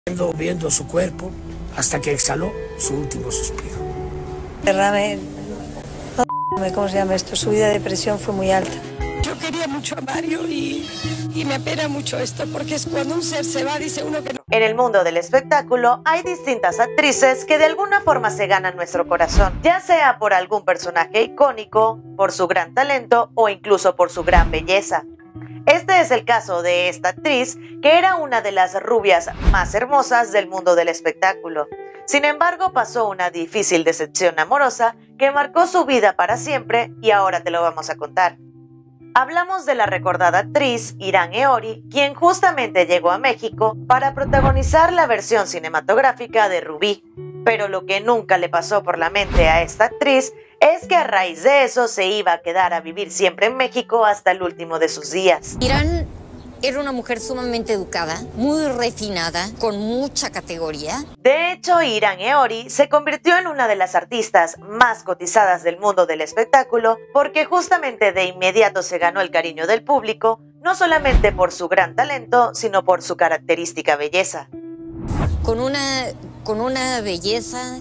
Viendo su cuerpo hasta que exhaló su último suspiro. Derrame, ¿cómo se llama esto? Su vida de depresión fue muy alta. Yo quería mucho a Mario y me apena mucho esto, porque es cuando un ser se va, dice uno que no. En el mundo del espectáculo hay distintas actrices que de alguna forma se ganan nuestro corazón, ya sea por algún personaje icónico, por su gran talento o incluso por su gran belleza. Este es el caso de esta actriz, que era una de las rubias más hermosas del mundo del espectáculo. Sin embargo, pasó una difícil decepción amorosa que marcó su vida para siempre y ahora te lo vamos a contar. Hablamos de la recordada actriz Irán Eori, quien justamente llegó a México para protagonizar la versión cinematográfica de Rubí. Pero lo que nunca le pasó por la mente a esta actriz es que a raíz de eso se iba a quedar a vivir siempre en México hasta el último de sus días. Irán era una mujer sumamente educada, muy refinada, con mucha categoría. De hecho, Irán Eori se convirtió en una de las artistas más cotizadas del mundo del espectáculo porque justamente de inmediato se ganó el cariño del público, no solamente por su gran talento, sino por su característica belleza. Con una belleza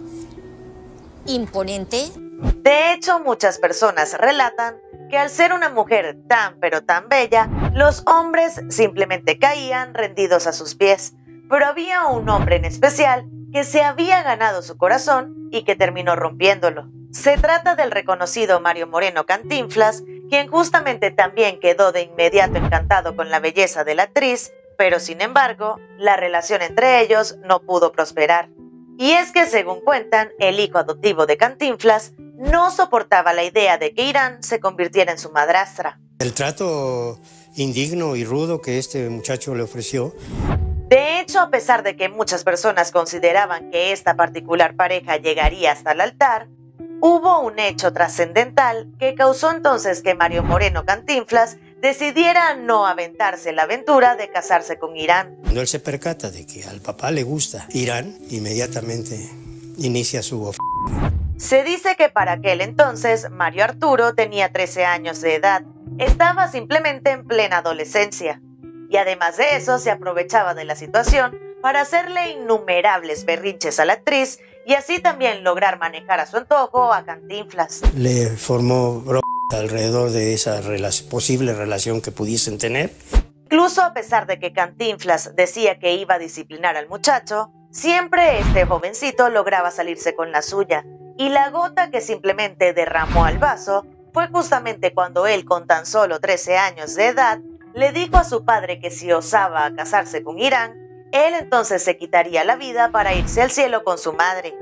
imponente. De hecho, muchas personas relatan que al ser una mujer tan pero tan bella, los hombres simplemente caían rendidos a sus pies. Pero había un hombre en especial que se había ganado su corazón y que terminó rompiéndolo. Se trata del reconocido Mario Moreno Cantinflas, quien justamente también quedó de inmediato encantado con la belleza de la actriz, pero sin embargo, la relación entre ellos no pudo prosperar. Y es que, según cuentan, el hijo adoptivo de Cantinflas no soportaba la idea de que Irán se convirtiera en su madrastra. El trato indigno y rudo que este muchacho le ofreció. De hecho, a pesar de que muchas personas consideraban que esta particular pareja llegaría hasta el altar, hubo un hecho trascendental que causó entonces que Mario Moreno Cantinflas decidiera no aventarse la aventura de casarse con Irán. Cuando él se percata de que al papá le gusta Irán, inmediatamente inicia su Se dice que para aquel entonces Mario Arturo tenía 13 años de edad, estaba simplemente en plena adolescencia. Y además de eso se aprovechaba de la situación para hacerle innumerables berrinches a la actriz y así también lograr manejar a su antojo a Cantinflas. Le formó alrededor de esa posible relación que pudiesen tener. Incluso a pesar de que Cantinflas decía que iba a disciplinar al muchacho, siempre este jovencito lograba salirse con la suya. Y la gota que simplemente derramó al vaso fue justamente cuando él, con tan solo 13 años de edad, le dijo a su padre que si osaba casarse con Irán, él entonces se quitaría la vida para irse al cielo con su madre.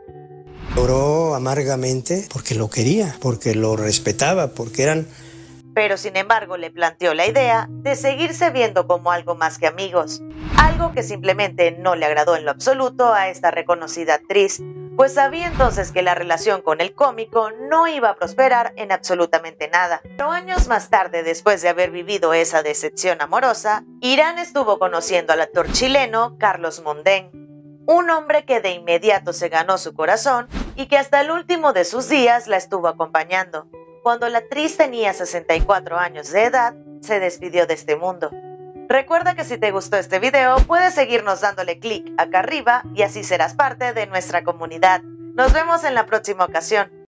Lloró amargamente porque lo quería, porque lo respetaba, porque eran... Pero sin embargo le planteó la idea de seguirse viendo como algo más que amigos, algo que simplemente no le agradó en lo absoluto a esta reconocida actriz, pues sabía entonces que la relación con el cómico no iba a prosperar en absolutamente nada. Pero años más tarde, después de haber vivido esa decepción amorosa, Irán estuvo conociendo al actor chileno Carlos Mondén, un hombre que de inmediato se ganó su corazón y que hasta el último de sus días la estuvo acompañando. Cuando la actriz tenía 64 años de edad, se despidió de este mundo. Recuerda que si te gustó este video, puedes seguirnos dándole clic acá arriba y así serás parte de nuestra comunidad. Nos vemos en la próxima ocasión.